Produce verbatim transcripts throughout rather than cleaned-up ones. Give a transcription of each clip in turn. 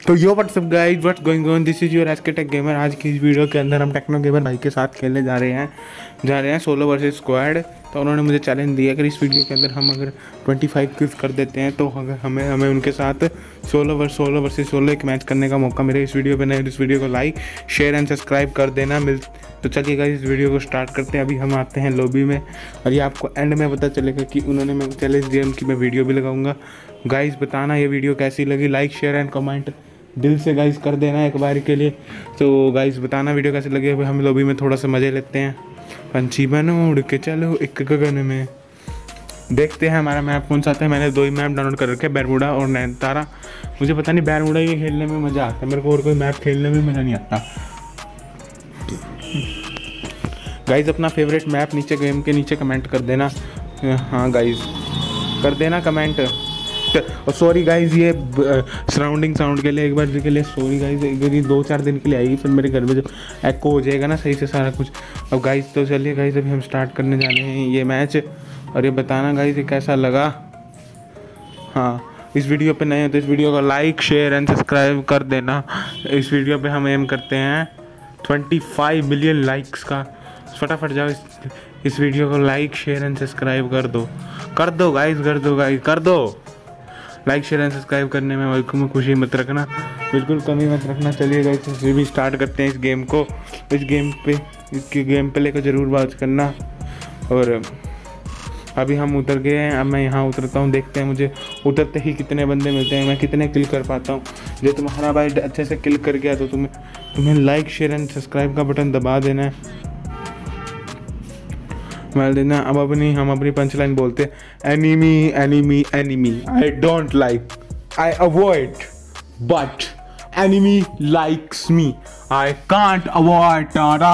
तो yo what's up guys, what's going on, this is your SK tech gamer. आज की इस वीडियो के अंदर हम टेक्नो गेमर भाई के साथ खेलने जा रहे हैं जा रहे हैं सोलो वर्सेस स्क्वाड। तो उन्होंने मुझे चैलेंज दिया कि इस वीडियो के अंदर हम अगर पच्चीस किल्स कर देते हैं तो अगर हमें हमें उनके साथ सोलो वर्स सोलो वर्सेस सोलो एक मैच करने का मौका मिले। इस वीडियो पे नए इस वीडियो को लाइक शेयर एंड सब्सक्राइब कर देना। मिल तो चलिए गाइस इस वीडियो को स्टार्ट करते हैं। अभी हम आते हैं लॉबी में और ये आपको एंड में पता चलेगा कि उन्होंने मैं चैलेंज दिया, उनकी मैं वीडियो भी लगाऊंगा। गाइस बताना ये वीडियो कैसी लगी, लाइक शेयर एंड कमेंट दिल से गाइस कर देना एक बार के लिए। तो गाइस बताना वीडियो कैसे लगे। हम लॉबी में थोड़ा सा मज़े लेते हैं। पंछी बनो उड़ के चलो एक गगन में। देखते हैं हमारा मैप कौन सा आता है। मैंने दो ही मैप डाउनलोड कर रखे हैं, बैरमुडा और नैनतारा। मुझे पता नहीं बैरमुडा ही खेलने में मज़ा आता है, मेरे को और कोई मैप खेलने में मज़ा नहीं आता। गाइस अपना फेवरेट मैप नीचे गेम के नीचे कमेंट कर देना। हाँ गाइस कर देना कमेंट। और सॉरी गाइज ये सराउंडिंग साउंड के लिए एक बार के लिए सॉरी गाइज। ये दो चार दिन के लिए आएगी, फिर मेरे घर में जब एको हो जाएगा ना सही से सारा कुछ। अब गाइज तो चलिए गाइज अभी हम स्टार्ट करने जाने हैं ये मैच। और ये बताना गाइज ये कैसा लगा। हाँ इस वीडियो पे नए हो तो इस वीडियो को लाइक शेयर एंड सब्सक्राइब कर देना। इस वीडियो पे हम एम करते हैं पच्चीस मिलियन लाइक्स का। फटाफट जाओ इस, इस वीडियो को लाइक शेयर एंड सब्सक्राइब कर दो कर दो गाइज कर दो गाइज कर दो लाइक शेयर एंड सब्सक्राइब करने में बिल्कुल खुशी मत रखना, बिल्कुल कमी मत रखना। चलिए गाइस इसे भी स्टार्ट करते हैं इस गेम को। इस गेम पे इसकी गेम पे लेकर ज़रूर बात करना। और अभी हम उतर गए हैं, अब मैं यहाँ उतरता हूँ। देखते हैं मुझे उतरते ही कितने बंदे मिलते हैं, मैं कितने किल कर पाता हूँ। जो तुम्हारा भाई अच्छे से किल कर गया तो तुम्हें तुम्हें लाइक शेयर एंड सब्सक्राइब का बटन दबा देना है, मैं देना। अब अपनी हम अपनी पंच लाइन बोलते हैं enemy enemy enemy I don't like I avoid but enemy likes me I can't avoid.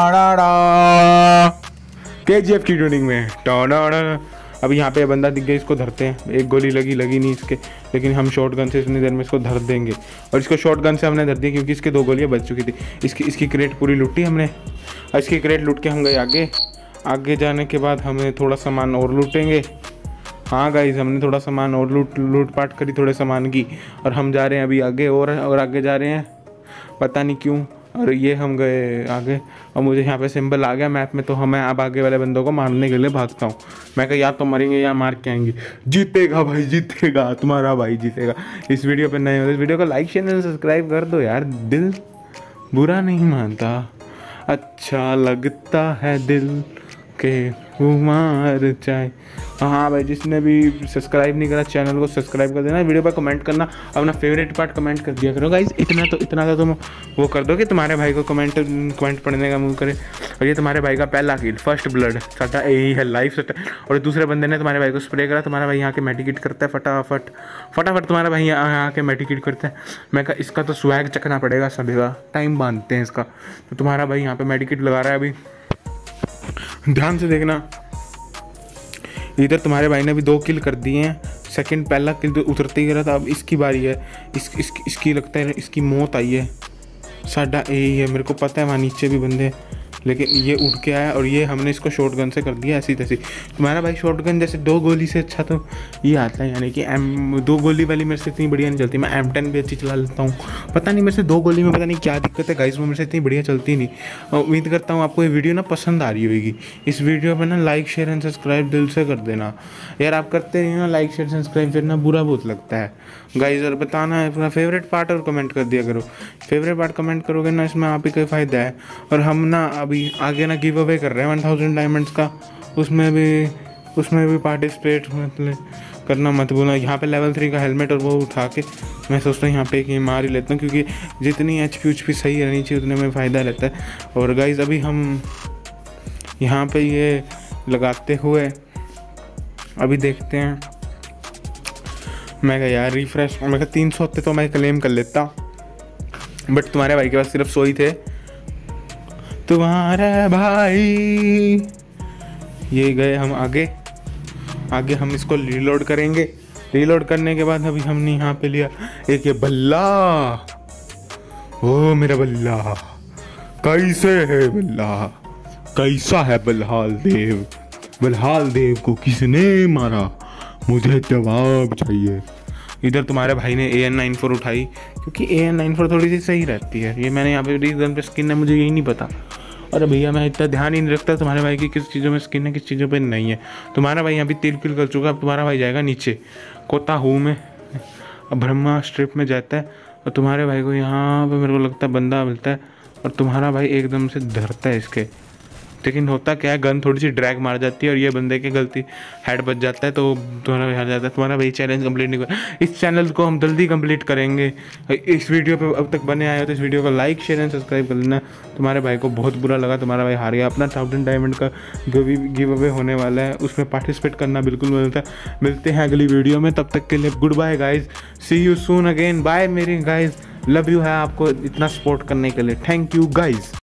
KGF की ट्यूनिंग में टाडा। अब यहाँ पे बंदा दिख गया, इसको धरते हैं। एक गोली लगी लगी नहीं इसके, लेकिन हम शॉर्ट गन से इतनी देर में इसको धर देंगे। और इसको शॉर्ट गन से हमने धर दिया क्योंकि इसके दो गोलियाँ बच चुकी थी। इसकी इसकी क्रेट पूरी लूटी हमने और इसकी क्रेट लूट के हम गए आगे। आगे जाने के बाद हमें थोड़ा सामान और लूटेंगे। हाँ गाइज हमने थोड़ा सामान और लूट लूट पाट करी थोड़े सामान की। और हम जा रहे हैं अभी आगे और और आगे जा रहे हैं, पता नहीं क्यों। और ये हम गए आगे और मुझे यहाँ पे सिंबल आ गया मैप में, तो हमें अब आगे वाले बंदों को मारने के लिए भागता हूँ। मैं कहा या तो मरेंगे या मार के आएंगे। जीतेगा भाई जीतेगा, तुम्हारा भाई जीतेगा। इस वीडियो पे नए हो इस वीडियो को लाइक शेयर एंड सब्सक्राइब कर दो यार, दिल बुरा नहीं मानता, अच्छा लगता है दिल के कुमार चाय। हाँ भाई जिसने भी सब्सक्राइब नहीं करा चैनल को सब्सक्राइब कर देना। वीडियो पर कमेंट करना, अपना फेवरेट पार्ट कमेंट कर दिया करो गाइज। इतना तो इतना तो तुम वो कर दो कि तुम्हारे भाई को कमेंट कमेंट पढ़ने का मुँह करे। और ये तुम्हारे भाई का पहला किल फर्स्ट ब्लड सटा यही है लाइफ सटा। और दूसरे बंदे ने तुम्हारे भाई को स्प्रे करा, तुम्हारा भाई यहाँ के मेडिकेट करता है फटाफट फटाफट तुम्हारा भाई यहाँ के मेडिकेट करता है। मैं कहा इसका तो स्वैग चखना पड़ेगा सभी का, टाइम बांधते हैं इसका। तो तुम्हारा भाई यहाँ पे मेडिकेट लगा रहा है अभी, ध्यान से देखना। इधर तुम्हारे भाई ने भी दो किल कर दिए हैं। सेकंड पहला किल तो उतरते ही करा था, अब इसकी बारी है। इस, इस इसकी लगता है इसकी मौत आई है। साडा यही है, मेरे को पता है वहाँ नीचे भी बंदे हैं, लेकिन ये उठ के आया और ये हमने इसको शॉर्ट गन से कर दिया ऐसी तैसी। तुम्हारा भाई शॉर्ट गन जैसे दो गोली से अच्छा तो ये आता है, यानी कि एम दो गोली वाली मेरे से इतनी बढ़िया नहीं चलती। मैं एम टेन भी अच्छी चला लेता हूँ, पता नहीं मेरे से दो गोली में पता नहीं क्या दिक्कत है गाइस, वो मेरे से इतनी बढ़िया चलती नहीं। और उम्मीद करता हूँ आपको ये वीडियो ना पसंद आ रही होगी। इस वीडियो पर ना लाइक शेयर एंड सब्सक्राइब दिल से कर देना यार, आप करते रहिए ना लाइक शेयर सब्सक्राइब, फिर ना बुरा बहुत लगता है गाइस। और बताना है अपना फेवरेट पार्ट और कमेंट कर दिया करो। फेवरेट पार्ट कमेंट करोगे ना, इसमें आप ही का फ़ायदा है। और हम ना अभी आगे ना गिव अवे कर रहे हैं वन थाउजेंड डायमंड्स का, उसमें भी उसमें भी पार्टिसिपेट मतलब करना मत भूलना। यहाँ पे लेवल थ्री का हेलमेट और वो उठा के मैं सोचता हूँ यहाँ पे कि मार ही लेता हूँ, क्योंकि जितनी एच पी उच पी सही रहनी चाहिए उतने में फ़ायदा रहता है। और गाइज अभी हम यहाँ पे ये लगाते हुए अभी देखते हैं। मैं कहा यार रिफ्रेश, मैं कहा तीन सौ होते तो मैं क्लेम कर लेता, बट तुम्हारे भाई के पास सिर्फ सौ ही थे। तुम्हारे भाई ये गए हम आगे आगे हम इसको रीलोड करेंगे। रीलोड करने के बाद अभी हमने यहाँ पे लिया एक ये बल्ला। ओ मेरा बल्ला कैसे है बल्ला, कैसा है बल्हाल देव, बल्हाल देव को किसने मारा, मुझे जवाब चाहिए। इधर तुम्हारे भाई ने ए एन नाइन फोर उठाई, क्योंकि ए एन नाइन फोर थोड़ी सी सही रहती है। ये मैंने यहाँ पे रीजन पे स्किन है, मुझे यही नहीं पता। अरे भैया मैं इतना ध्यान ही नहीं रखता तुम्हारे भाई की किस चीज़ों में स्किन है किस चीज़ों पे नहीं है। तुम्हारा भाई यहाँ भी तिल पिल कर चुका है, अब तुम्हारा भाई जाएगा नीचे कोता हूँ में, अब ब्रह्मा स्ट्रिप में जाता है और तुम्हारे भाई को यहाँ पे मेरे को लगता है बंदा मिलता है और तुम्हारा भाई एकदम से धरता है इसके। लेकिन होता क्या है, गन थोड़ी सी ड्रैग मार जाती है और ये बंदे की गलती हेड बच जाता है, तो तुम्हारा भाई हार जाता है। तुम्हारा भाई चैलेंज कंप्लीट नहीं कर, इस चैनल को हम जल्दी कंप्लीट करेंगे। इस वीडियो पे अब तक बने आए हो तो इस वीडियो को लाइक शेयर एंड सब्सक्राइब कर लेना। तुम्हारे भाई को बहुत बुरा लगा, तुम्हारा भाई हार गया। अपना थाउजेंड डायमंड का जो भी गिव अवे होने वाला है उसमें पार्टिसिपेट करना बिल्कुल मिलता है। मिलते हैं अगली वीडियो में, तब तक के लिए good bye guys, see you soon again, bye मेरे गाइज, लव यू है आपको इतना सपोर्ट करने के लिए, थैंक यू गाइज।